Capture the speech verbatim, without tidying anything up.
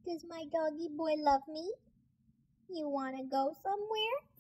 Does my doggy boy love me? You wanna go somewhere?